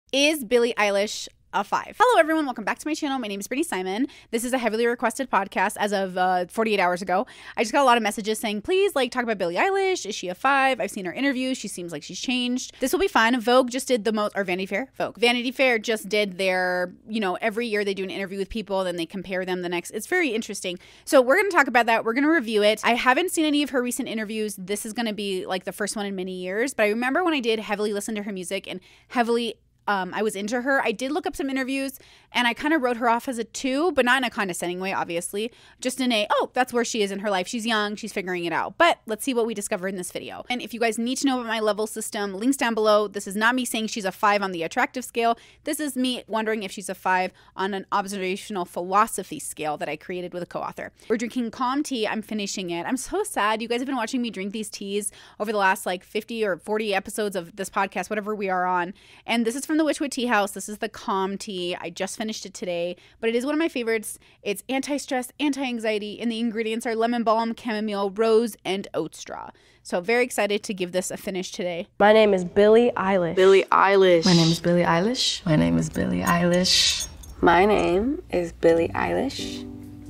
Is Billie Eilish a 5? Hello everyone, welcome back to my channel. My name is Brittany Simon. This is a heavily requested podcast as of 48 hours ago. I just got a lot of messages saying, please talk about Billie Eilish. Is she a 5? I've seen her interviews. She seems like she's changed. This will be fun. Vogue just did Vanity Fair just did their, every year they do an interview with people, then they compare them the next. It's very interesting. So we're going to talk about that. We're going to review it. I haven't seen any of her recent interviews. This is going to be like the first one in many years, but I remember when I did heavily listen to her music and heavily I was into her. I did look up some interviews and I kind of wrote her off as a 2, but not in a condescending way, obviously. Just in a, oh, that's where she is in her life. She's young. She's figuring it out. But let's see what we discover in this video. And if you guys need to know about my level system, links down below. This is not me saying she's a 5 on the attractive scale. This is me wondering if she's a 5 on an observational philosophy scale that I created with a co-author. We're drinking calm tea. I'm finishing it. I'm so sad. You guys have been watching me drink these teas over the last 50 or 40 episodes of this podcast, whatever we are on. And this is from the Witchwood Tea House. This is the calm tea. I just finished it today, but it is one of my favorites. It's anti-stress, anti-anxiety, and the ingredients are lemon balm, chamomile, rose, and oat straw. So very excited to give this a finish today. My name is Billie Eilish. Billie Eilish. My name is Billie Eilish. My name is Billie Eilish. My name is Billie Eilish.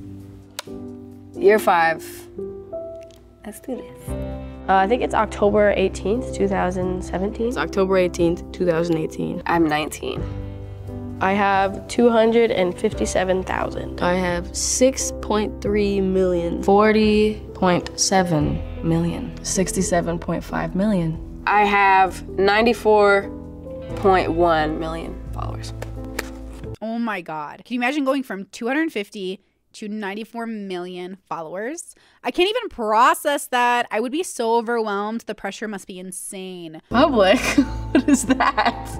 Year 5. Let's do this. I think it's October 18th, 2017. It's October 18th, 2018. I'm 19. I have 257,000. I have 6.3 million. 40.7 million. 67.5 million. I have 94.1 million followers. Oh my God. Can you imagine going from 250 to 94 million followers? I can't even process that. I would be so overwhelmed. The pressure must be insane. Public? What is that?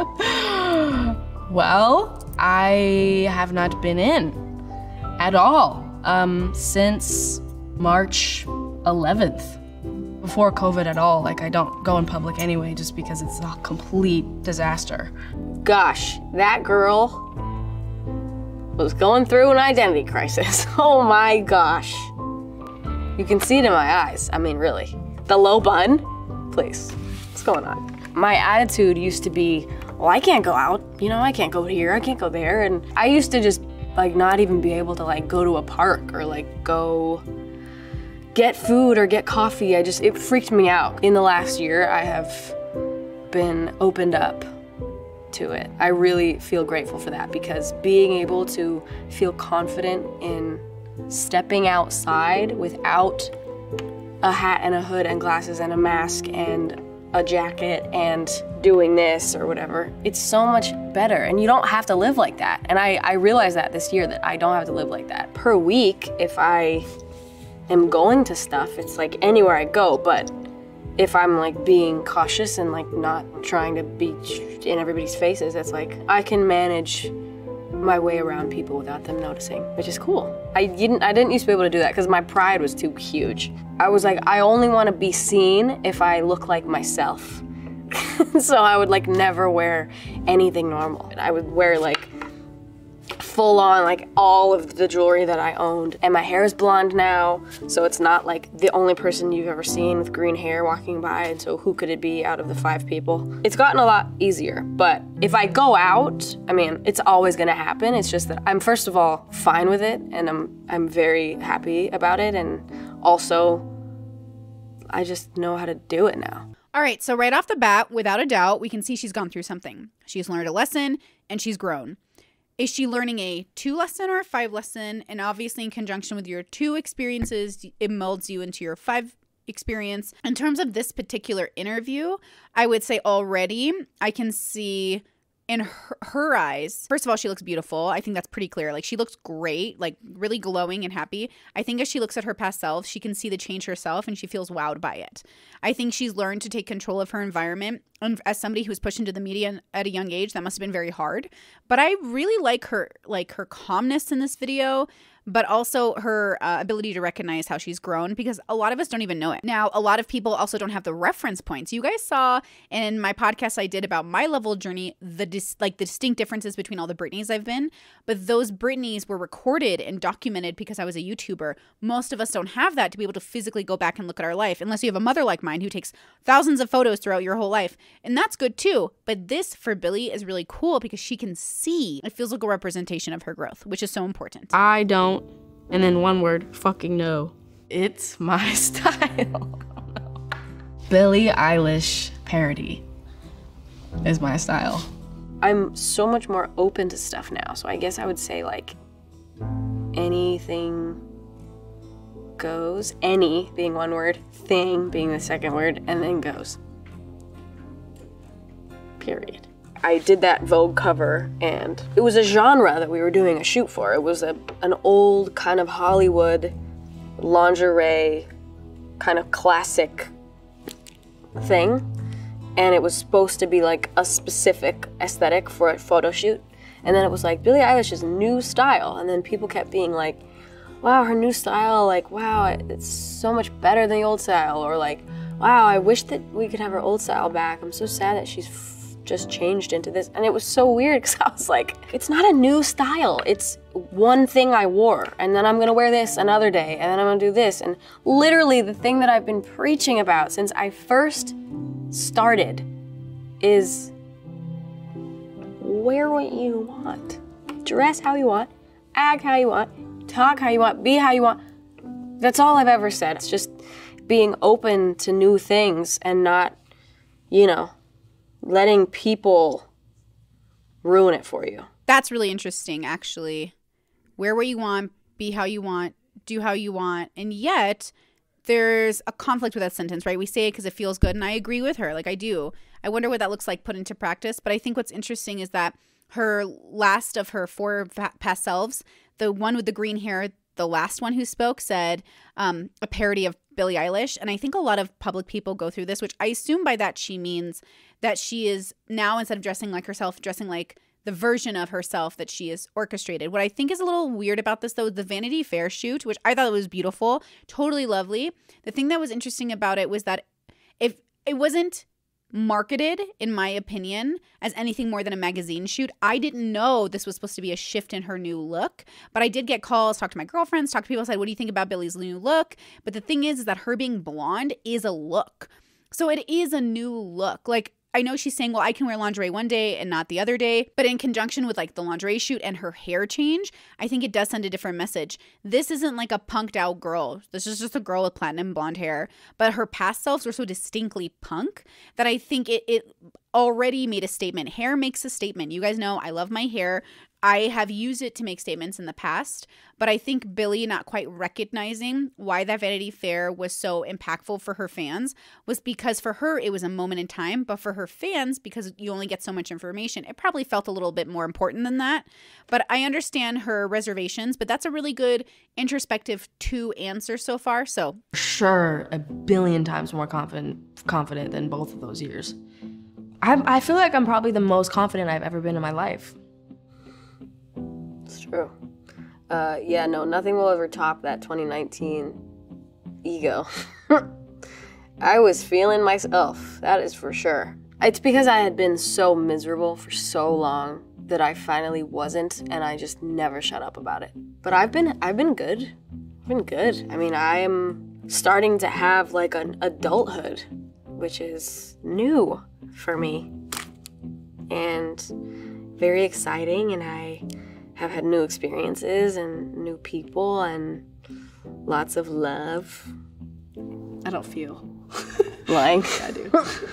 Well, I have not been in at all since March 11th. Before COVID at all. I don't go in public anyway just because it's a complete disaster. Gosh, that girl was going through an identity crisis. Oh my gosh. You can see it in my eyes. I mean, really. The low bun? Please, what's going on? My attitude used to be, well, I can't go out. I can't go here, I can't go there. And I used to just not even be able to go to a park or go get food or get coffee. It freaked me out. In the last year, I have been opened up to it. I really feel grateful for that because being able to feel confident in stepping outside without a hat and a hood and glasses and a mask and a jacket and doing this or whatever, it's so much better and you don't have to live like that. And I realized that this year that I don't have to live like that. Per week, if I am going to stuff, it's anywhere I go, but if I'm being cautious and not trying to be in everybody's faces, it's I can manage my way around people without them noticing, which is cool. I didn't used to be able to do that because my pride was too huge. I was I only want to be seen if I look like myself. So I would never wear anything normal. I would wear full on all of the jewelry that I owned. And my hair is blonde now, so it's not the only person you've ever seen with green hair walking by, and so who could it be out of the 5 people? It's gotten a lot easier, but if I go out, I mean, it's always gonna happen. It's just that I'm first of all fine with it, and I'm very happy about it, and also I just know how to do it now. All right, so right off the bat, without a doubt, we can see she's gone through something. She's learned a lesson and she's grown. Is she learning a 2 lesson or a 5 lesson? And obviously in conjunction with your 2 experiences, it molds you into your 5 experience. In terms of this particular interview, I would say already I can see in her eyes, first of all, she looks beautiful. I think that's pretty clear. She looks great, really glowing and happy. I think as she looks at her past self, she can see the change herself and she feels wowed by it. I think she's learned to take control of her environment. And as somebody who was pushed into the media at a young age, that must have been very hard. But I really like her calmness in this video. but also her ability to recognize how she's grown, because a lot of us don't even know it. Now, a lot of people also don't have the reference points. You guys saw in my podcast I did about my level journey, the distinct differences between all the Britneys I've been, but those Britneys were recorded and documented because I was a YouTuber. Most of us don't have that to be able to physically go back and look at our life, unless you have a mother like mine who takes thousands of photos throughout your whole life. And that's good too. But this for Billie is really cool because she can see a physical representation of her growth, which is so important. I don't, and then one word, fucking no. It's my style. Billie Eilish parody is my style. I'm so much more open to stuff now, so I guess I would say like anything goes. Any being one word, thing being the second word, and then goes. Period. I did that Vogue cover, and it was a genre that we were doing a shoot for. It was an old kind of Hollywood lingerie kind of classic thing, and it was supposed to be like a specific aesthetic for a photo shoot. And then it was like Billie Eilish's new style, and then people kept being like, wow, her new style, like, wow, it's so much better than the old style, or like, wow, I wish that we could have her old style back. I'm so sad that she's just changed into this. And it was so weird because I was like, it's not a new style. It's one thing I wore, and then I'm gonna wear this another day, and then I'm gonna do this. And literally the thing that I've been preaching about since I first started is wear what you want. Dress how you want, act how you want, talk how you want, be how you want. That's all I've ever said. It's just being open to new things and not, letting people ruin it for you. That's really interesting, actually. Wear what you want, be how you want, do how you want. And yet there's a conflict with that sentence, right? We say it because it feels good, and I agree with her. Like, I do. I wonder what that looks like put into practice. But I think what's interesting is that her last of her four past selves, the one with the green hair, the last one who spoke, said a parody of Billie Eilish. And I think a lot of public people go through this, which I assume by that she means that she is now, instead of dressing like herself, dressing like the version of herself that she is orchestrated. What I think is a little weird about this, though, the Vanity Fair shoot, which I thought was beautiful, totally lovely. The thing that was interesting about it was that if it wasn't marketed, in my opinion, as anything more than a magazine shoot. I didn't know this was supposed to be a shift in her new look, but I did get calls, talk to my girlfriends, talk to people, said, what do you think about Billie's new look? But the thing is that her being blonde is a look. So it is a new look. Like, I know she's saying, well, I can wear lingerie one day and not the other day, but in conjunction with like the lingerie shoot and her hair change, I think it does send a different message. This isn't like a punked out girl. This is just a girl with platinum blonde hair, but her past selves were so distinctly punk that I think it already made a statement. Hair makes a statement. You guys know I love my hair. I have used it to make statements in the past, but I think Billie not quite recognizing why that Vanity Fair was so impactful for her fans was because for her, it was a moment in time, but for her fans, because you only get so much information, it probably felt a little bit more important than that. But I understand her reservations, but that's a really good introspective to answer so far. So Sure, a billion times more confident than both of those years. I feel like I'm probably the most confident I've ever been in my life. It's true. Nothing will ever top that 2019 ego. I was feeling myself, that is for sure. It's because I had been so miserable for so long that I finally wasn't, and I just never shut up about it. But I've been good. I've been good. I mean, I am starting to have like an adulthood, which is new for me and very exciting, and I have had new experiences and new people and lots of love. I don't feel Lying. I do.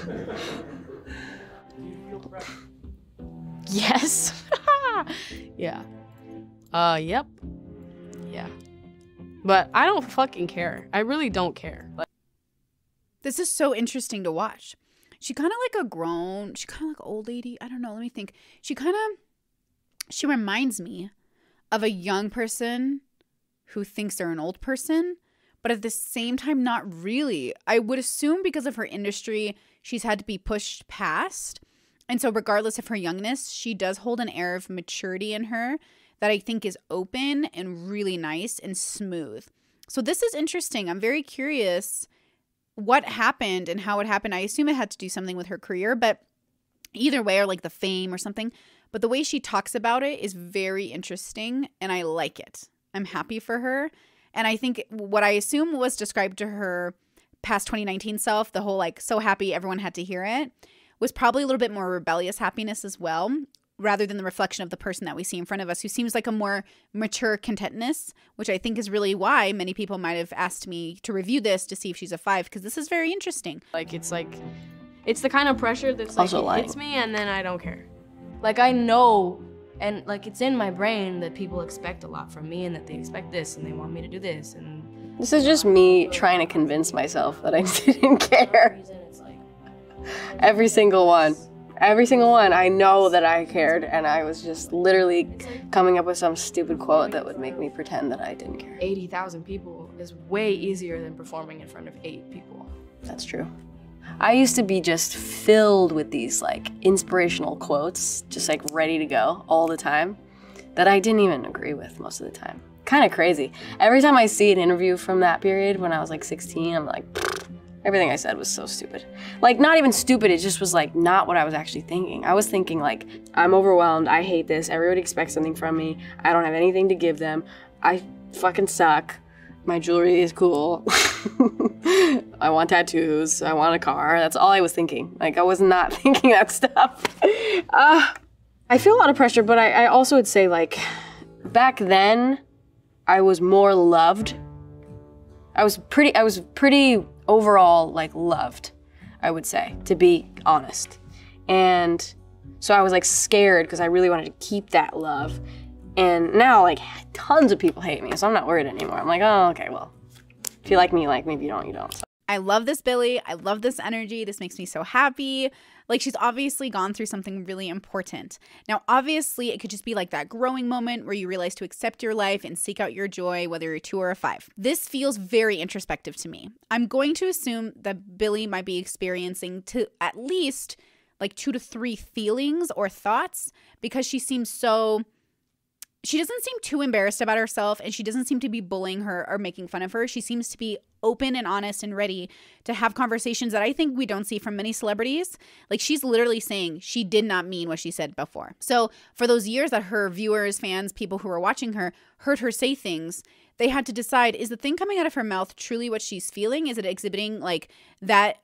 Yes. Yeah. Yep. Yeah. But I don't fucking care. I really don't care. This is so interesting to watch. She kind of like old lady. I don't know. Let me think. She reminds me of a young person who thinks they're an old person, but at the same time, not really. I would assume because of her industry, she's had to be pushed past. And so regardless of her youngness, she does hold an air of maturity in her that I think is open and really nice and smooth. So this is interesting. I'm very curious what happened and how it happened. I assume it had to do something with her career, but either way, or like the fame or something. But the way she talks about it is very interesting, and I like it. I'm happy for her. And I think what I assume was described to her past 2019 self, the whole like so happy everyone had to hear it, was probably a little bit more rebellious happiness as well, rather than the reflection of the person that we see in front of us, who seems like a more mature contentness, which I think is really why many people might have asked me to review this to see if she's a 5, because this is very interesting. It's the kind of pressure that's like, Also it hits me and then I don't care. Like, I know, and like it's in my brain that people expect a lot from me and that they expect this and they want me to do this. And This is just me trying to convince myself that I didn't care. Every single one. Every single one, I know that I cared, and I was just literally coming up with some stupid quote that would make me pretend that I didn't care. 80,000 people is way easier than performing in front of 8 people. That's true. I used to be just filled with these like inspirational quotes, just like ready to go all the time, that I didn't even agree with most of the time. Kind of crazy. Every time I see an interview from that period when I was like 16, I'm like, everything I said was so stupid. Like, not even stupid, it just was like not what I was actually thinking. I was thinking like, I'm overwhelmed, I hate this, everybody expects something from me, I don't have anything to give them, I fucking suck, my jewelry is cool, I want tattoos, I want a car, that's all I was thinking. Like, I was not thinking that stuff. I feel a lot of pressure, but I also would say like, back then, I was more loved. I was pretty overall like loved, I would say, to be honest. And so I was like scared because I really wanted to keep that love. And now like tons of people hate me, so I'm not worried anymore. I'm like, oh, okay, well, if you like me, you like me. If you don't, you don't. So. I love this Billie. I love this energy. This makes me so happy. Like, she's obviously gone through something really important. Now, obviously, it could just be like that growing moment where you realize to accept your life and seek out your joy, whether you're a 2 or a 5. This feels very introspective to me. I'm going to assume that Billie might be experiencing to at least like 2 to 3 feelings or thoughts, because she seems so... She doesn't seem too embarrassed about herself, and she doesn't seem to be bullying her or making fun of her. She seems to be open and honest and ready to have conversations that I think we don't see from many celebrities. Like, she's literally saying she did not mean what she said before. So for those years that her viewers, fans, people who were watching her heard her say things, they had to decide, is the thing coming out of her mouth truly what she's feeling? Is it exhibiting like that?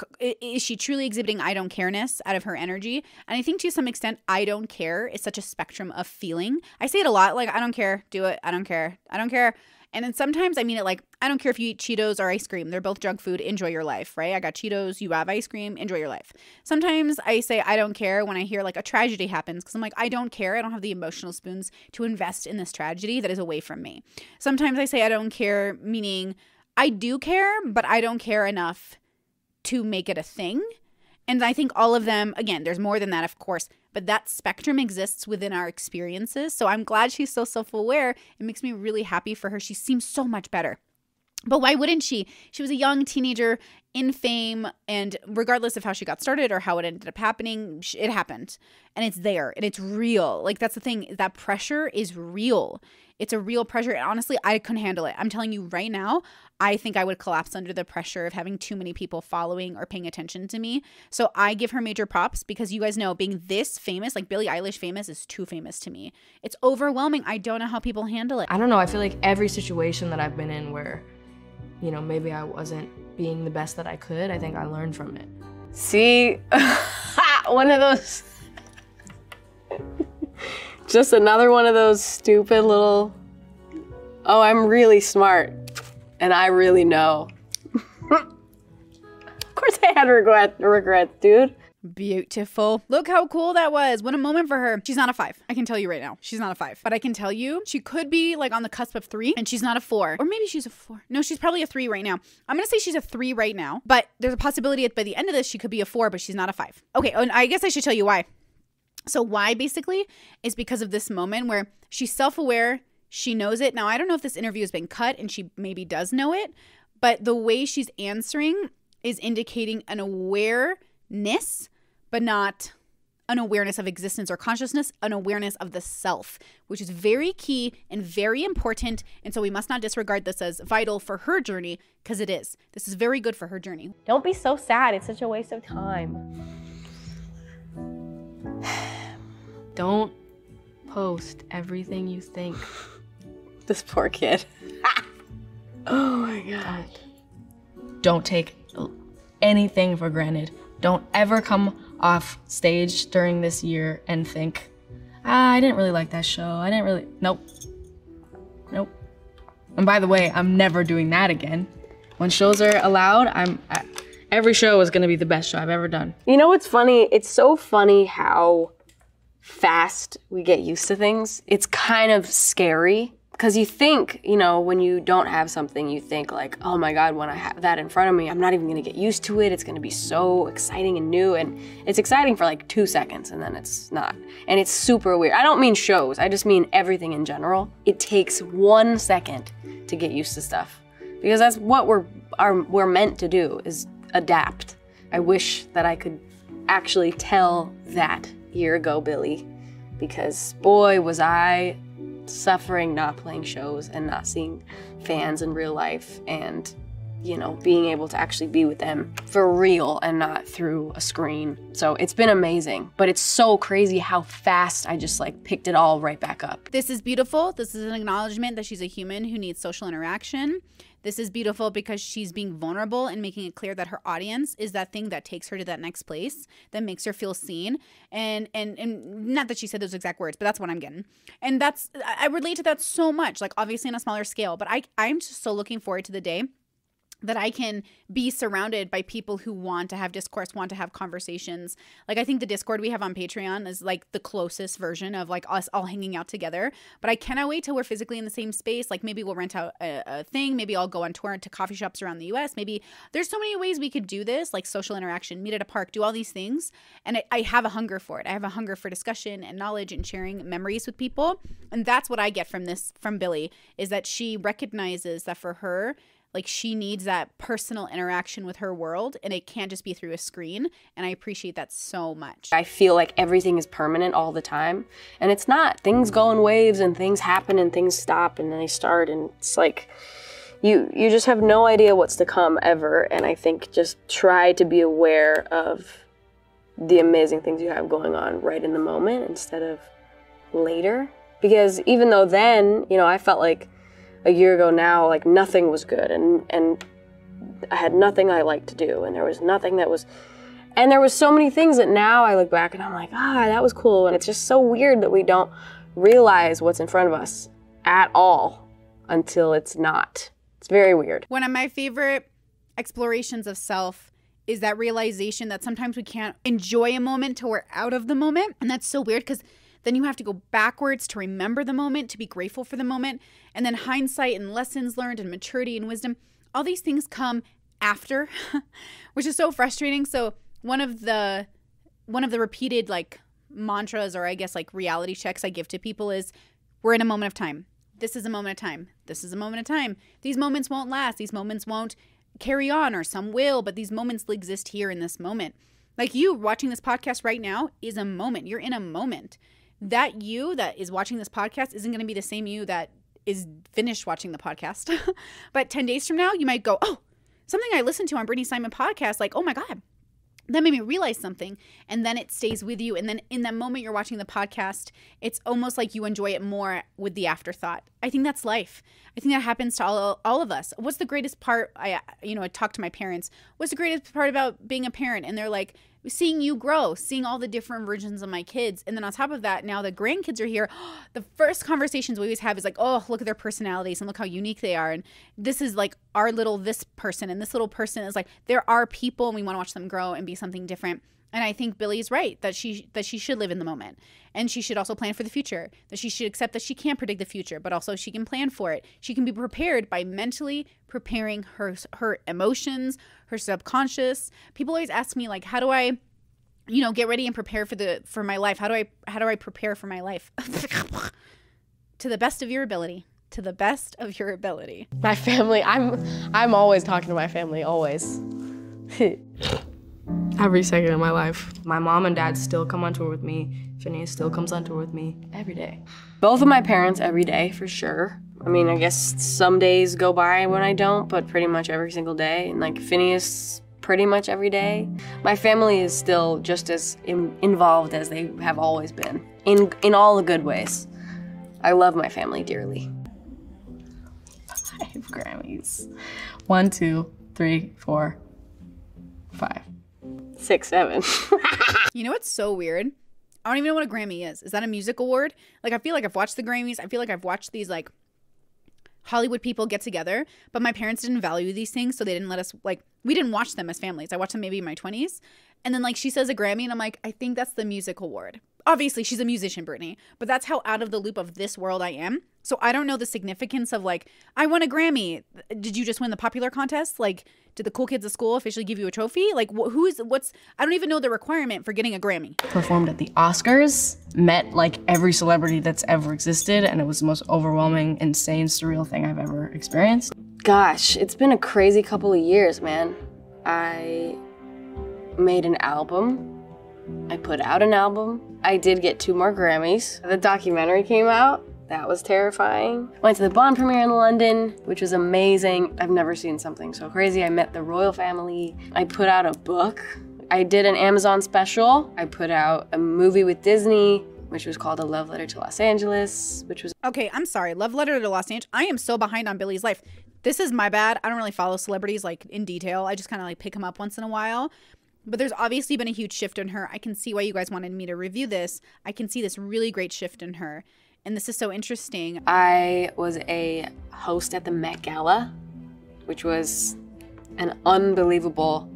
Is she truly exhibiting I don't care-ness out of her energy? And I think to some extent, I don't care is such a spectrum of feeling. I say it a lot, like, I don't care, do it, I don't care, I don't care. And then sometimes I mean it like, I don't care if you eat Cheetos or ice cream. They're both junk food. Enjoy your life, right? I got Cheetos, you have ice cream. Enjoy your life. Sometimes I say I don't care when I hear like a tragedy happens, because I'm like, I don't care. I don't have the emotional spoons to invest in this tragedy that is away from me. Sometimes I say I don't care, meaning I do care, but I don't care enough to make it a thing. And I think all of them, again, there's more than that, of course, but that spectrum exists within our experiences. So I'm glad she's so self-aware. It makes me really happy for her. She seems so much better. But why wouldn't she? She was a young teenager in fame, and regardless of how she got started or how it ended up happening, it happened. And it's there, and it's real. Like, that's the thing. That pressure is real. It's a real pressure, and honestly, I couldn't handle it. I'm telling you right now, I think I would collapse under the pressure of having too many people following or paying attention to me. So I give her major props, because you guys know, being this famous, like Billie Eilish famous, is too famous to me. It's overwhelming. I don't know how people handle it. I don't know. I feel like every situation that I've been in where, you know, maybe I wasn't being the best that I could, I think I learned from it. See, one of those, just another one of those stupid little, oh, I'm really smart and I really know. Of course I had regrets, dude. Beautiful. Look how cool that was. What a moment for her. She's not a 5. I can tell you right now. She's not a 5. But I can tell you, she could be like on the cusp of 3, and she's not a 4. Or maybe she's a 4. No, she's probably a 3 right now. I'm going to say she's a 3 right now. But there's a possibility that by the end of this, she could be a 4, but she's not a 5. Okay, and I guess I should tell you why. So why, basically, is because of this moment where she's self-aware. She knows it. Now, I don't know if this interview has been cut, and she maybe does know it. But the way she's answering is indicating an awareness, but not an awareness of existence or consciousness, an awareness of the self, which is very key and very important. And so we must not disregard this as vital for her journey, because it is. This is very good for her journey. Don't be so sad. It's such a waste of time. Don't post everything you think. This poor kid. Oh my God. Don't take anything for granted. Don't ever come off stage during this year and think, I didn't really like that show. Nope. And by the way, I'm never doing that again. When shows are allowed, every show is gonna be the best show I've ever done. You know what's funny? It's so funny how fast we get used to things. It's kind of scary. Because you think, when you don't have something, you think like, oh my God, when I have that in front of me, I'm not even gonna get used to it. It's gonna be so exciting and new. And it's exciting for like 2 seconds and then it's not. And it's super weird. I don't mean shows, I just mean everything in general. It takes 1 second to get used to stuff. Because that's what we're meant to do, is adapt. I wish that I could actually tell that year ago Billie, because boy, was I suffering not playing shows and not seeing fans in real life, and being able to actually be with them for real and not through a screen. So it's been amazing, but it's so crazy how fast I just picked it all right back up. This is beautiful. This is an acknowledgement that she's a human who needs social interaction. This is beautiful because she's being vulnerable and making it clear that her audience is that thing that takes her to that next place, that makes her feel seen. And not that she said those exact words, but that's what I'm getting. And I relate to that so much, obviously on a smaller scale, but I'm just so looking forward to the day that I can be surrounded by people who want to have discourse, want to have conversations. I think the Discord we have on Patreon is the closest version of us all hanging out together. But I cannot wait till we're physically in the same space. Maybe we'll rent out a thing. Maybe I'll go on tour to coffee shops around the US. Maybe there's so many ways we could do this, social interaction, meet at a park, do all these things. And I have a hunger for it. I have a hunger for discussion and knowledge and sharing memories with people. And that's what I get from Billie, is that she recognizes that for her, she needs that personal interaction with her world, and it can't just be through a screen. And I appreciate that so much. I feel like everything is permanent all the time, and it's not. Things go in waves, and things happen, and things stop, and then they start, and it's you just have no idea what's to come ever. And I think just try to be aware of the amazing things you have going on right in the moment instead of later. Because even though then, I felt like a year ago now, nothing was good, and I had nothing I liked to do, and there was nothing that was, and there was so many things that now I look back and I'm like, that was cool. And it's just so weird that we don't realize what's in front of us at all until it's not. It's very weird. One of my favorite explorations of self is that realization that sometimes we can't enjoy a moment till we're out of the moment. And that's so weird, because then you have to go backwards to remember the moment, to be grateful for the moment. And then hindsight and lessons learned and maturity and wisdom, all these things come after, which is so frustrating. So one of the repeated mantras, or I guess reality checks I give to people is, we're in a moment of time. This is a moment of time. This is a moment of time. These moments won't last. These moments won't carry on, or some will, but these moments exist here in this moment. You watching this podcast right now is a moment. You're in a moment. That you that is watching this podcast isn't going to be the same you that is finished watching the podcast. But 10 days from now, you might go, oh, something I listened to on Brittany Simon podcast, oh my God, that made me realize something. And then it stays with you. And then in that moment you're watching the podcast, it's almost like you enjoy it more with the afterthought. I think that's life. I think that happens to all of us. What's the greatest part? I talked to my parents. What's the greatest part about being a parent? And they're like, seeing you grow, seeing all the different versions of my kids. And then on top of that, now the grandkids are here. The first conversations we always have is oh, look at their personalities and look how unique they are. And this is our little this person, and this little person is there are people, and we want to watch them grow and be something different. And I think Billie's right that she should live in the moment, and she should also plan for the future, that she should accept that she can't predict the future, but also she can plan for it. She can be prepared by mentally preparing her emotions, her subconscious. People always ask me how do I get ready and prepare for my life? How do I prepare for my life? To the best of your ability. To the best of your ability. My family, I'm always talking to my family, always. Every second of my life. My mom and dad still come on tour with me. Phineas still comes on tour with me every day. Both of my parents every day, for sure. I mean, I guess some days go by when I don't, but pretty much every single day. And like Phineas, pretty much every day. My family is still just as involved as they have always been, in all the good ways. I love my family dearly. 5 Grammys. 1, 2, 3, 4, 5. 6, 7. You know what's so weird? I don't even know what a Grammy is. Is that a music award? Like, I feel like I've watched the Grammys. I feel like I've watched these, like, Hollywood people get together, but my parents didn't value these things, so they didn't let us, like, we didn't watch them as families. I watched them maybe in my 20s. And then, like, she says a Grammy, and I'm like, I think that's the music award. Obviously, she's a musician, Brittany, but that's how out of the loop of this world I am. So I don't know the significance of, like, I won a Grammy. Did you just win the popular contest? Like, did the cool kids at school officially give you a trophy? Like, I don't even know the requirement for getting a Grammy. Performed at the Oscars, met like every celebrity that's ever existed, and it was the most overwhelming, insane, surreal thing I've ever experienced. Gosh, it's been a crazy couple of years, man. I made an album. I put out an album. I did get 2 more Grammys. The documentary came out. That was terrifying. Went to the Bond premiere in London, which was amazing. I've never seen something so crazy. I met the royal family. I put out a book. I did an Amazon special. I put out a movie with Disney, which was called A Love Letter to Los Angeles, which was... Okay, I'm sorry. Love Letter to Los Angeles. I am so behind on Billie's life. This is my bad. I don't really follow celebrities, like, in detail. I just kind of, like, pick them up once in a while. But there's obviously been a huge shift in her. I can see why you guys wanted me to review this. I can see this really great shift in her. And this is so interesting. I was a host at the Met Gala, which was an unbelievable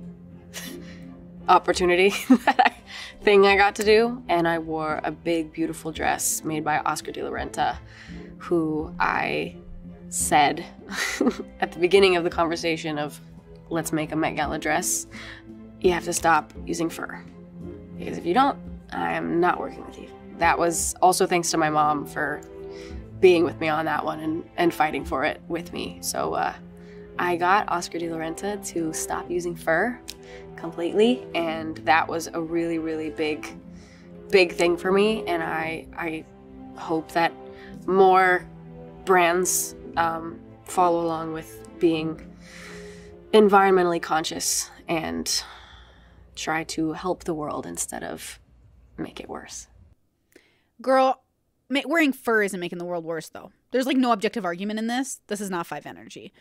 opportunity, thing I got to do. And I wore a big, beautiful dress made by Oscar de la Renta, who I said at the beginning of the conversation of, let's make a Met Gala dress, you have to stop using fur. Because if you don't, I am not working with you. That was also thanks to my mom for being with me on that one and fighting for it with me. So I got Oscar de la Renta to stop using fur completely, and that was a really, really big thing for me. And I hope that more brands follow along with being environmentally conscious and try to help the world instead of make it worse. Girl, wearing fur isn't making the world worse, though. There's, like, no objective argument in this. This is not 5 energy.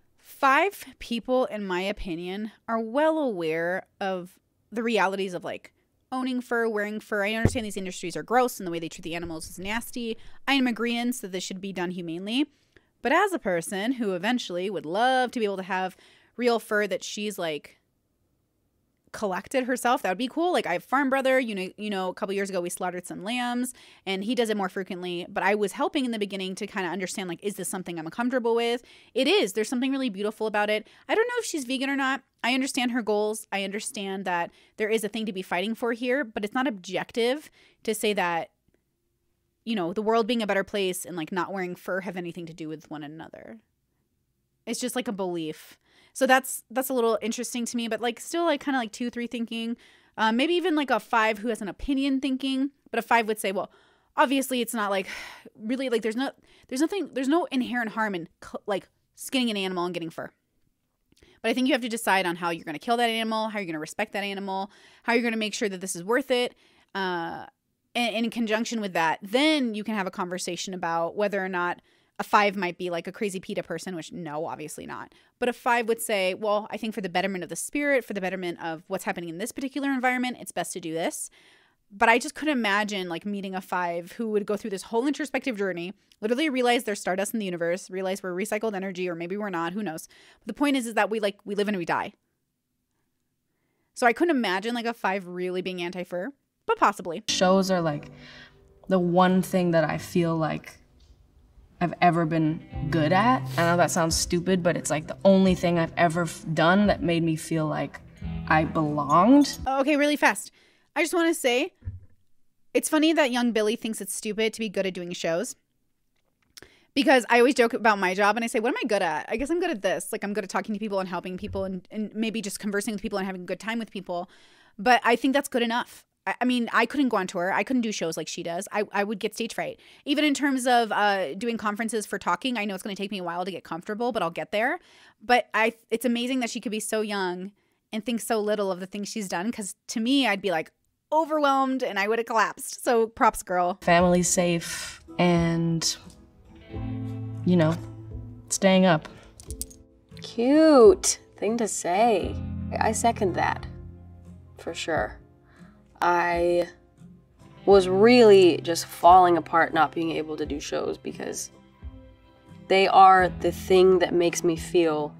5 people, in my opinion, are well aware of the realities of, like, owning fur, wearing fur. I understand these industries are gross and the way they treat the animals is nasty. I am agreeing that this should be done humanely. But as a person who eventually would love to be able to have real fur that she's, like, collected herself, that would be cool. Like, I have a farm brother, you know, a couple years ago we slaughtered some lambs and he does it more frequently, but I was helping in the beginning to kind of understand, like, is this something I'm comfortable with? It is. There's something really beautiful about it. I don't know if she's vegan or not. I understand her goals. I understand that there is a thing to be fighting for here, but it's not objective to say that, you know, the world being a better place and, like, not wearing fur have anything to do with one another. It's just like a belief. So that's a little interesting to me, but, like, still, like, kind of like 2, 3 thinking, maybe even like a 5 who has an opinion thinking, but a 5 would say, well, obviously it's not, like, really, like, there's no inherent harm in, like, skinning an animal and getting fur. But I think you have to decide on how you're going to kill that animal, how you're going to respect that animal, how you're going to make sure that this is worth it. And in conjunction with that, then you can have a conversation about whether or not a 5 might be like a crazy PETA person, which no, obviously not. But a 5 would say, well, I think for the betterment of the spirit, for the betterment of what's happening in this particular environment, it's best to do this. But I just couldn't imagine, like, meeting a 5 who would go through this whole introspective journey, literally realize there's stardust in the universe, realize we're recycled energy, or maybe we're not, who knows. But the point is that we live and we die. So I couldn't imagine, like, a 5 really being anti-fur, but possibly. Shows are, like, the one thing that I feel like I've ever been good at. I know that sounds stupid, but it's, like, the only thing I've ever done that made me feel like I belonged. Okay, really fast. I just want to say, it's funny that young Billie thinks it's stupid to be good at doing shows. Because I always joke about my job and I say, what am I good at? I guess I'm good at this. Like I'm good at talking to people and helping people and maybe just conversing with people and having a good time with people. But I think that's good enough. I mean, I couldn't go on tour. I couldn't do shows like she does. I would get stage fright. Even in terms of doing conferences for talking, I know it's going to take me a while to get comfortable, but I'll get there. But it's amazing that she could be so young and think so little of the things she's done. Because to me, I'd be like overwhelmed and I would have collapsed. So props, girl. Family's safe and, you know, staying up. Cute thing to say. I second that, for sure. I was really just falling apart not being able to do shows because they are the thing that makes me feel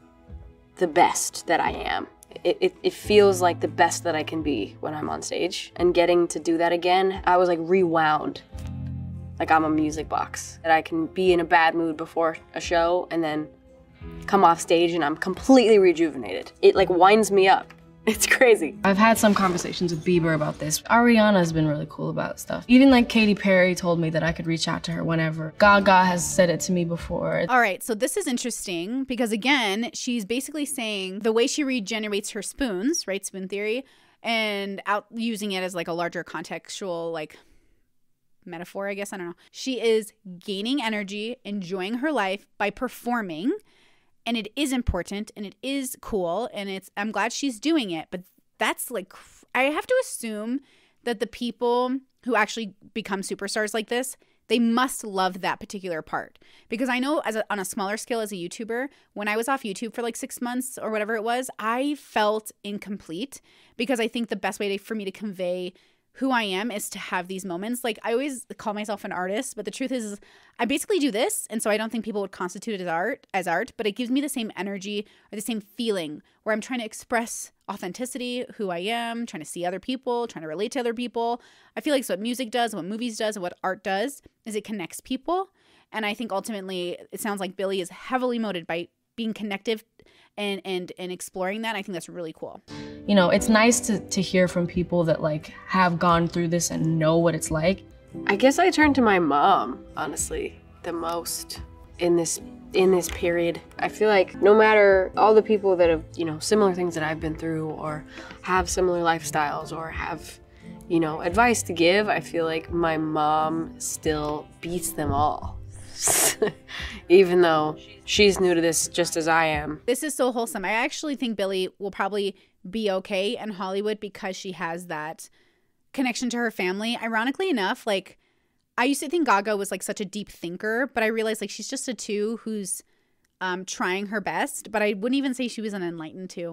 the best that I am. It feels like the best that I can be when I'm on stage. And getting to do that again, I was like rewound. Like I'm a music box. That I can be in a bad mood before a show and then come off stage and I'm completely rejuvenated. It like winds me up. It's crazy. I've had some conversations with Bieber about this. Ariana's been really cool about stuff. Even like Katy Perry told me that I could reach out to her whenever. Gaga has said it to me before. All right, so this is interesting because again, she's basically saying the way she regenerates her spoons, right? Spoon theory, and out using it as like a larger contextual like metaphor, I guess. I don't know. She is gaining energy, enjoying her life by performing. And it is important and it is cool and I'm glad she's doing it. But that's like, I have to assume that the people who actually become superstars like this, they must love that particular part. Because I know on a smaller scale as a YouTuber, when I was off YouTube for like 6 months or whatever it was, I felt incomplete because I think the best way for me to convey who I am is to have these moments. Like I always call myself an artist, but the truth is I basically do this. And so I don't think people would constitute it as art, but it gives me the same energy or the same feeling where I'm trying to express authenticity, who I am, trying to see other people, trying to relate to other people. I feel like it's what music does, what movies does, and what art does is it connects people. And I think ultimately it sounds like Billie is heavily motivated by being connective and exploring that. I think that's really cool. You know, it's nice to hear from people that like have gone through this and know what it's like. I guess I turn to my mom, honestly, the most in this period. I feel like no matter all the people that have, you know, similar things that I've been through or have similar lifestyles or have, you know, advice to give, I feel like my mom still beats them all. Even though she's new to this just as I am. This is so wholesome. I actually think Billie will probably be okay in Hollywood because she has that connection to her family. Ironically enough, like I used to think Gaga was like such a deep thinker, but I realized like she's just a 2 who's trying her best, but I wouldn't even say she was an enlightened 2.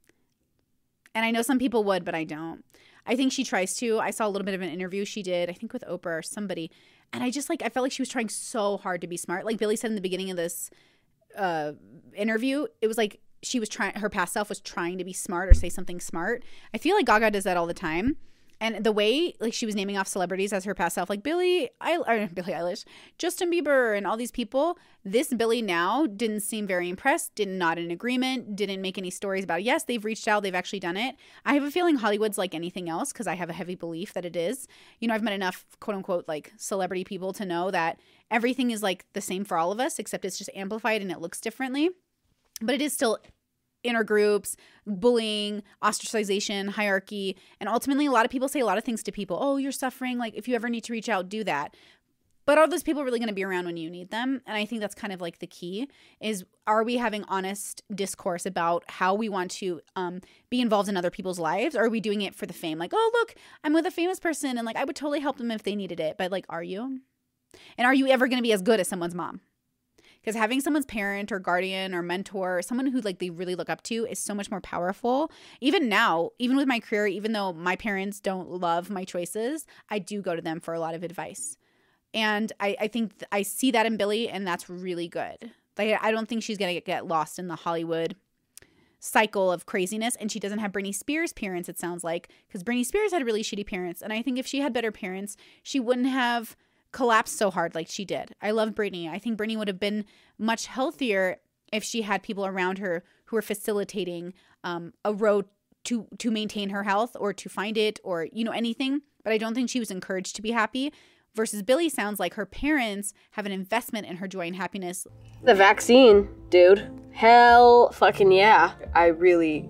And I know some people would, but I don't. I think she tries to. I saw a little bit of an interview she did, I think with Oprah or somebody. And I just like, I felt like she was trying so hard to be smart. Like Billie said in the beginning of this interview, it was like she was trying, her past self was trying to be smart or say something smart. I feel like Gaga does that all the time. And the way like she was naming off celebrities as her past self, like Billie Eilish, Justin Bieber, and all these people, this Billie now didn't seem very impressed, not in agreement, didn't make any stories about, yes, they've reached out, they've actually done it. I have a feeling Hollywood's like anything else because I have a heavy belief that it is. You know, I've met enough quote unquote like celebrity people to know that everything is like the same for all of us, except it's just amplified and it looks differently. But it is still inner groups, bullying, ostracization, hierarchy, and ultimately a lot of people say a lot of things to people. Oh, you're suffering. Like if you ever need to reach out, do that. But are those people really going to be around when you need them? And I think that's kind of like the key is, are we having honest discourse about how we want to be involved in other people's lives? Or are we doing it for the fame? Like, oh, look, I'm with a famous person and like I would totally help them if they needed it. But like, are you? And are you ever going to be as good as someone's mom? Because having someone's parent or guardian or mentor, or someone who like they really look up to is so much more powerful. Even now, even with my career, even though my parents don't love my choices, I do go to them for a lot of advice. And I think I see that in Billie, and that's really good. Like I don't think she's going to get lost in the Hollywood cycle of craziness. And she doesn't have Britney Spears' parents, it sounds like, because Britney Spears had really shitty parents. And I think if she had better parents, she wouldn't have collapsed so hard like she did. I love Brittany. I think Brittany would have been much healthier if she had people around her who were facilitating a road to maintain her health or to find it or, you know, anything. But I don't think she was encouraged to be happy. versus Billie sounds like her parents have an investment in her joy and happiness. The vaccine, dude. Hell fucking yeah. I really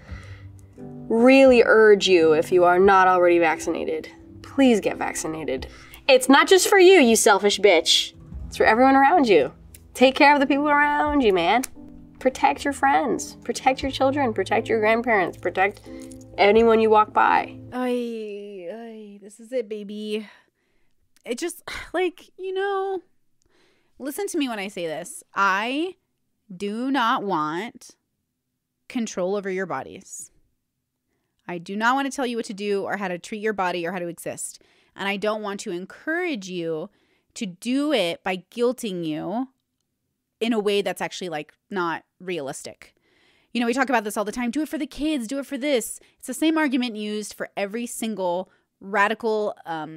urge you, if you are not already vaccinated, please get vaccinated. It's not just for you, you selfish bitch. It's for everyone around you. Take care of the people around you, man. Protect your friends. Protect your children. Protect your grandparents. Protect anyone you walk by. This is it, baby. It just, like, listen to me when I say this. I do not want control over your bodies. I do not want to tell you what to do or how to treat your body or how to exist. And I don't want to encourage you to do it by guilting you in a way that's actually like not realistic. We talk about this all the time. Do it for the kids. Do it for this. It's the same argument used for every single radical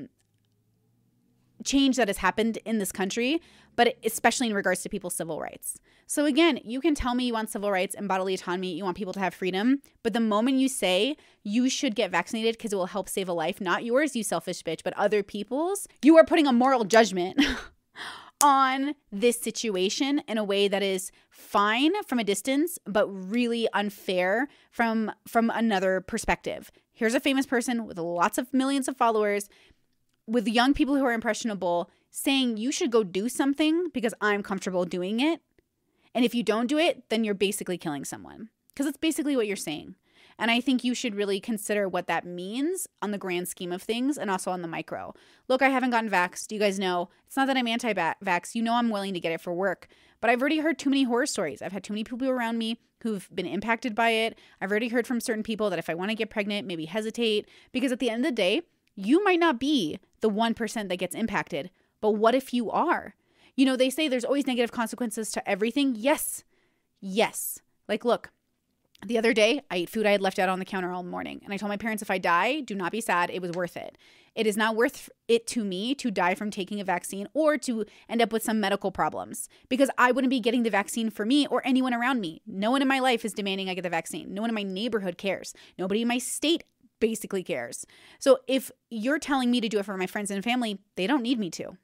change that has happened in this country, but especially in regards to people's civil rights. So again, you can tell me you want civil rights and bodily autonomy, you want people to have freedom, but the moment you say you should get vaccinated because it will help save a life, not yours, you selfish bitch, but other people's, you are putting a moral judgment on this situation in a way that is fine from a distance, but really unfair from another perspective. Here's a famous person with lots of millions of followers, with young people who are impressionable, saying you should go do something because I'm comfortable doing it. And if you don't do it, then you're basically killing someone. Because it's basically what you're saying. And I think you should really consider what that means on the grand scheme of things and also on the micro. Look, I haven't gotten vaxxed. You guys know. It's not that I'm anti-vax. I'm willing to get it for work. But I've already heard too many horror stories. I've had too many people around me who've been impacted by it. I've already heard from certain people that if I want to get pregnant, maybe hesitate. Because at the end of the day, you might not be the 1% that gets impacted. But what if you are? They say there's always negative consequences to everything. Yes. Like, look, the other day I ate food I had left out on the counter all morning. And I told my parents, if I die, do not be sad. It was worth it. It is not worth it to me to die from taking a vaccine or to end up with some medical problems, because I wouldn't be getting the vaccine for me or anyone around me. No one in my life is demanding I get the vaccine. No one in my neighborhood cares. Nobody in my state basically cares. So if you're telling me to do it for my friends and family, they don't need me to.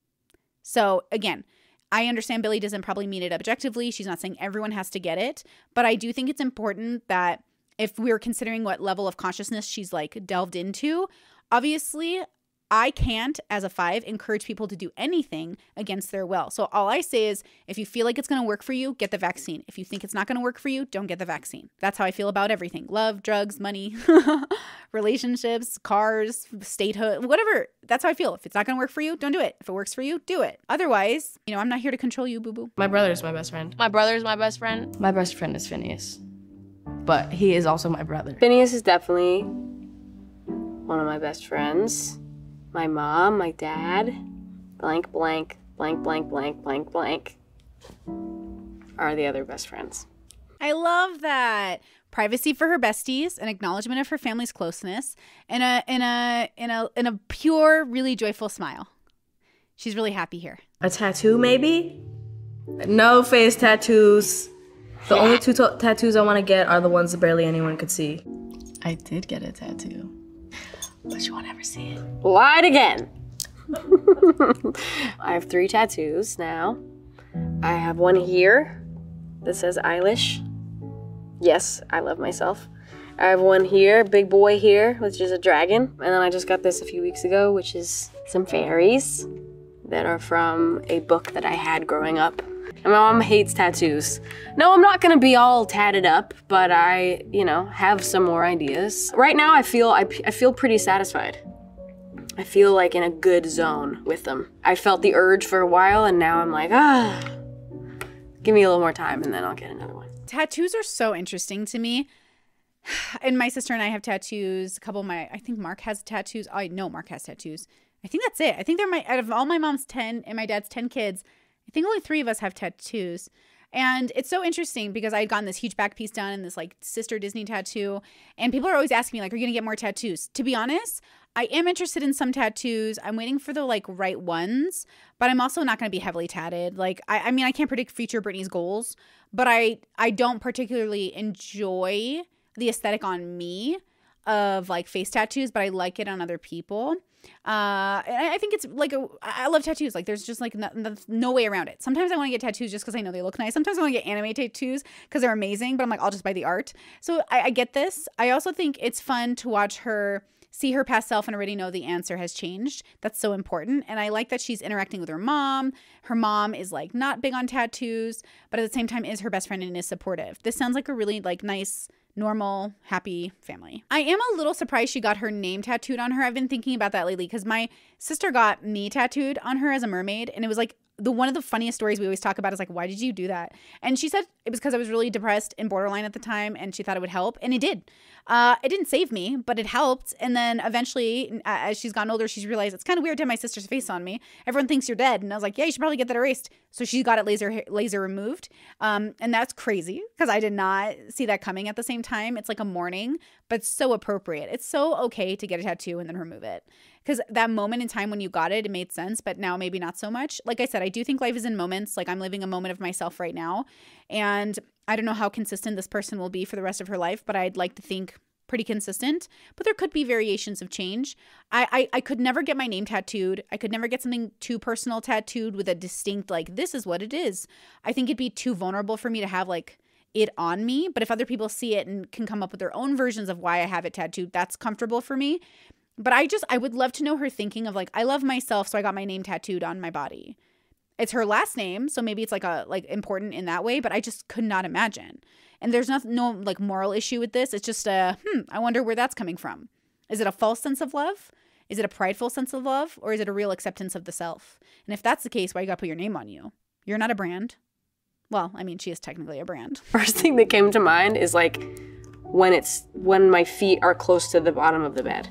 So again, I understand Billie doesn't probably mean it objectively. She's not saying everyone has to get it, but I do think it's important that if we're considering what level of consciousness she's like delved into, obviously I can't, as a 5, encourage people to do anything against their will. So all I say is, if you feel like it's going to work for you, get the vaccine. If you think it's not going to work for you, don't get the vaccine. That's how I feel about everything. Love, drugs, money, relationships, cars, statehood, whatever. That's how I feel. If it's not going to work for you, don't do it. If it works for you, do it. Otherwise, I'm not here to control you, boo-boo. My brother's my best friend. My brother's my best friend. My best friend is Phineas, but he is also my brother. Phineas is definitely one of my best friends. My mom, my dad, blank, blank, blank, blank, blank, blank, blank, are the other best friends. I love that. Privacy for her besties, an acknowledgement of her family's closeness, and a pure, really joyful smile. She's really happy here. A tattoo, maybe? No face tattoos. The only 2 tattoos I want to get are the ones that barely anyone could see. I did get a tattoo, but you won't ever see it. Lied again. I have 3 tattoos now. I have one here that says Eilish. Yes, I love myself. I have one here, big boy here, which is a dragon. And then I just got this a few weeks ago, which is some fairies that are from a book that I had growing up. And my mom hates tattoos. No, I'm not gonna be all tatted up, but I, have some more ideas. Right now, I feel pretty satisfied. I feel like in a good zone with them. I felt the urge for a while, and now I'm like, give me a little more time, and then I'll get another one. Tattoos are so interesting to me. And my sister and I have tattoos. I think Mark has tattoos. I know Mark has tattoos. I think that's it. I think out of all my mom's 10 and my dad's 10 kids, I think only 3 of us have tattoos. And it's so interesting because I had gotten this huge back piece done and this like sister Disney tattoo. And people are always asking me like, are you going to get more tattoos? To be honest, I am interested in some tattoos. I'm waiting for the like right ones, but I'm also not going to be heavily tatted. Like, I mean, I can't predict future Brittany's goals, but I don't particularly enjoy the aesthetic on me of like face tattoos, but I like it on other people. And I think it's like I love tattoos. Like there's just like no way around it. Sometimes I want to get tattoos just because I know they look nice. Sometimes I want to get anime tattoos because they're amazing, but I'm like, I'll just buy the art. So I get this. I also think it's fun to watch her see her past self and already know the answer has changed. That's so important. And I like that she's interacting with her mom. Her mom is like not big on tattoos, but at the same time is her best friend and is supportive. This sounds like a really like nice, normal, happy family. I am a little surprised she got her name tattooed on her. I've been thinking about that lately because my sister got me tattooed on her as a mermaid. And it was like one of the funniest stories we always talk about is like, why did you do that? And she said it was because I was really depressed and borderline at the time and she thought it would help. And it did. It didn't save me, but it helped. And then eventually, as she's gotten older, she's realized it's kind of weird to have my sister's face on me. Everyone thinks you're dead. And I was like, yeah, you should probably get that erased. So she got it laser removed. And that's crazy because I did not see that coming at the same time. It's like a mourning, but so appropriate. It's so okay to get a tattoo and then remove it. Because that moment in time when you got it, it made sense, but now maybe not so much. Like I said, I do think life is in moments. Like I'm living a moment of myself right now. And I don't know how consistent this person will be for the rest of her life, but I'd like to think pretty consistent. But there could be variations of change. I could never get my name tattooed. I could never get something too personal tattooed with a distinct, like, this is what it is. I think it'd be too vulnerable for me to have, like, it on me. But if other people see it and can come up with their own versions of why I have it tattooed, that's comfortable for me. But I would love to know her thinking of like, I love myself, so I got my name tattooed on my body. It's her last name, so maybe it's like important in that way, but I just could not imagine. And there's no like moral issue with this. It's just I wonder where that's coming from. Is it a false sense of love? Is it a prideful sense of love? Or is it a real acceptance of the self? And if that's the case, why you gotta put your name on you? You're not a brand. Well, I mean, she is technically a brand. First thing that came to mind is like when my feet are close to the bottom of the bed.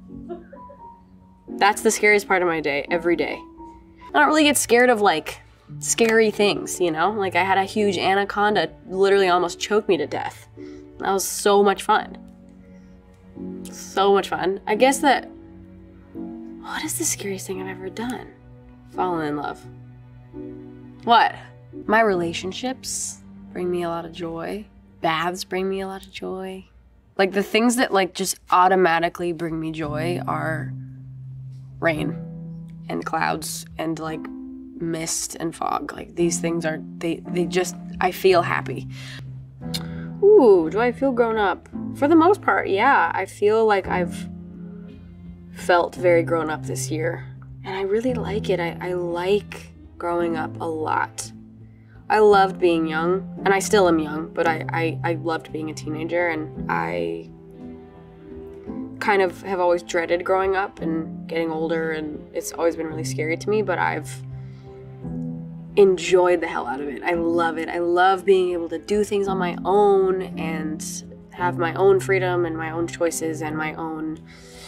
That's the scariest part of my day, every day. I don't really get scared of like scary things, you know? Like I had a huge anaconda literally almost choke me to death. That was so much fun. So much fun. I guess that, what is the scariest thing I've ever done? Fallen in love. What? My relationships bring me a lot of joy. Baths bring me a lot of joy. Like the things that like just automatically bring me joy are rain and clouds and like mist and fog. Like these things are, they just, I feel happy. Ooh, do I feel grown up? For the most part, yeah. I feel like I've felt very grown up this year. And I really like it. I like growing up a lot. I loved being young, and I still am young, but I loved being a teenager, and I kind of have always dreaded growing up and getting older, and it's always been really scary to me, but I've enjoyed the hell out of it. I love it. I love being able to do things on my own and have my own freedom and my own choices and my own,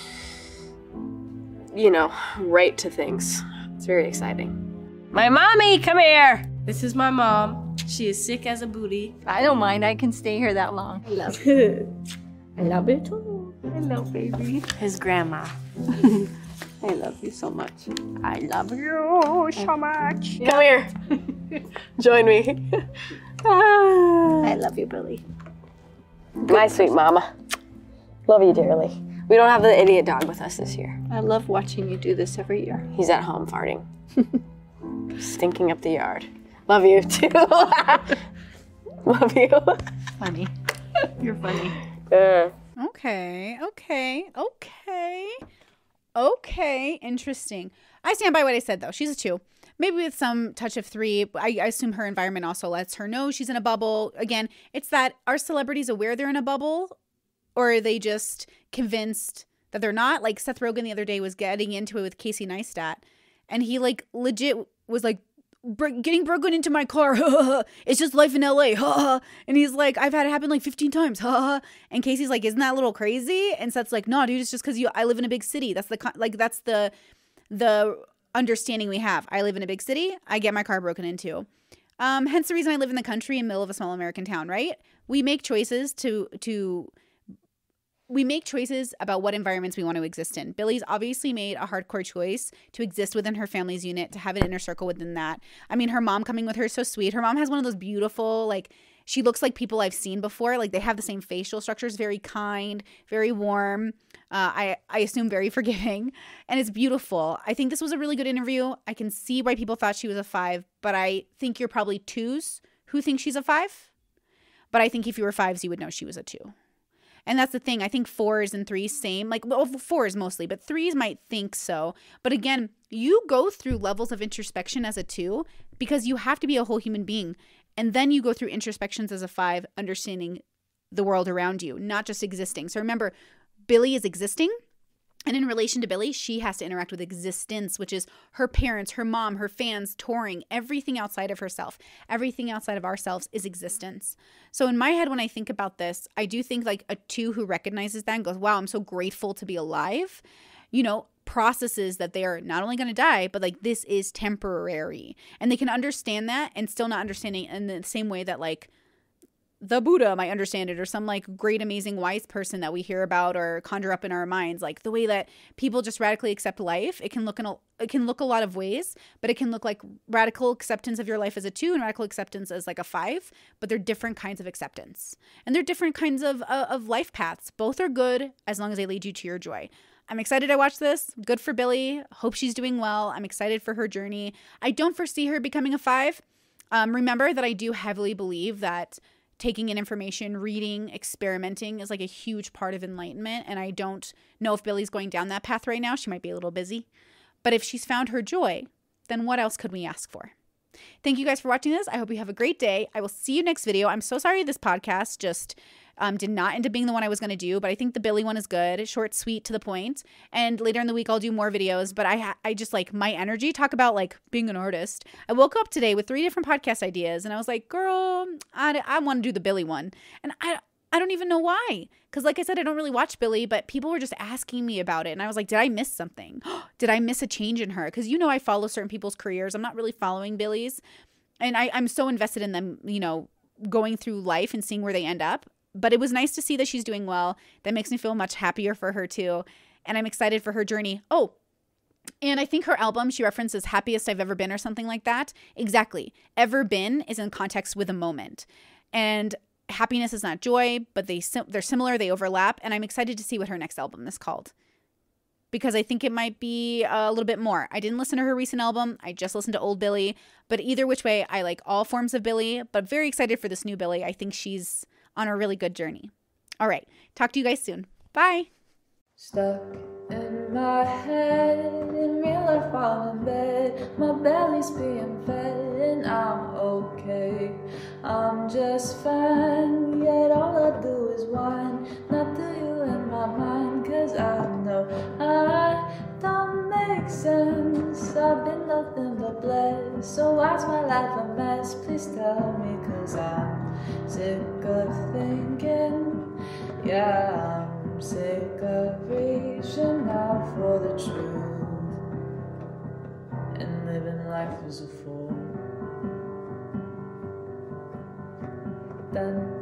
you know, right to things. It's very exciting. My mommy, come here. This is my mom. She is sick as a booty. I don't mind. I can stay here that long. I love it. I love it too. Hello, baby. His grandma. I love you so much. I love you so much. Come here. Join me. I love you, Billie. My sweet mama. Love you dearly. We don't have the idiot dog with us this year. I love watching you do this every year. He's at home farting. Stinking up the yard. Love you too. Love you. Funny. You're funny. Okay. Interesting. I stand by what I said, though. She's a 2. Maybe with some touch of 3. I assume her environment also lets her know she's in a bubble. Again, it's that, are celebrities aware they're in a bubble? Or are they just convinced that they're not? Like Seth Rogen the other day was getting into it with Casey Neistat. And he like legit was like, getting broken into my car. It's just life in LA. And he's like, I've had it happen like 15 times. And Casey's like, isn't that a little crazy? And Seth's like, no, dude, it's just because I live in a big city. That's the understanding we have. I live in a big city. I get my car broken into. Hence the reason I live in the country in the middle of a small American town, right? We make choices we make choices about what environments we want to exist in. Billie's obviously made a hardcore choice to exist within her family's unit, to have an inner circle within that. I mean, her mom coming with her is so sweet. Her mom has one of those beautiful, like, She looks like people I've seen before. Like they have the same facial structures, very kind, very warm. I assume very forgiving, and it's beautiful. I think this was a really good interview. I can see why people thought she was a 5, but I think you're probably 2s who think she's a 5. But I think if you were 5s, you would know she was a 2. And that's the thing. I think 4s and 3s, same. Like, well, 4s mostly, but 3s might think so. But again, you go through levels of introspection as a 2 because you have to be a whole human being. And then you go through introspections as a 5, understanding the world around you, not just existing. So remember, Billie is existing. And in relation to Billie, she has to interact with existence, which is her parents, her mom, her fans, touring, everything outside of herself. Everything outside of ourselves is existence. So in my head, when I think about this, I do think like a 2 who recognizes that and goes, wow, I'm so grateful to be alive, you know, processes that they are not only going to die, but like this is temporary. And they can understand that and still not understanding in the same way that like the Buddha might understand it, or some like great, amazing, wise person that we hear about or conjure up in our minds. Like the way that people just radically accept life, it can look a lot of ways, but it can look like radical acceptance of your life as a 2 and radical acceptance as like a 5. But they're different kinds of acceptance, and they're different kinds of life paths. Both are good as long as they lead you to your joy. I'm excited to watch this. Good for Billie. Hope she's doing well. I'm excited for her journey. I don't foresee her becoming a 5. Remember that I do heavily believe that taking in information, reading, experimenting is like a huge part of enlightenment. And I don't know if Billie's going down that path right now. She might be a little busy. But if she's found her joy, then what else could we ask for? Thank you guys for watching this. I hope you have a great day. I will see you next video. I'm so sorry this podcast just did not end up being the one I was going to do, but I think the Billie one is good. Short, sweet, to the point. And later in the week, I'll do more videos. But I just like my energy, talk about like being an artist. I woke up today with 3 different podcast ideas and I was like, girl, I want to do the Billie one. And I don't even know why. Because like I said, I don't really watch Billie, but people were just asking me about it. And I was like, did I miss something? Did I miss a change in her? Because you know I follow certain people's careers. I'm not really following Billie's. And I'm so invested in them, you know, going through life and seeing where they end up. But it was nice to see that she's doing well. That makes me feel much happier for her too. And I'm excited for her journey. Oh, and I think her album, she references Happiest I've Ever Been or something like that. Exactly. Ever been is in context with a moment. And happiness is not joy, but they're similar. They overlap. And I'm excited to see what her next album is called, because I think it might be a little bit more. I didn't listen to her recent album. I just listened to old Billie. But either which way, I like all forms of Billie, but very excited for this new Billie. I think she's on a really good journey. All right. Talk to you guys soon. Bye. Stuck in my head, in real life I'm in bed, my belly's being fed and I'm okay. I'm just fine, yet all I do is whine, not to you in my mind, cause I know I don't make sense. I've been nothing but blessed, so why's my life a mess? Please tell me, cause I'm sick of thinking, yeah, I'm sick of reaching out for the truth and living life as a fool. Dun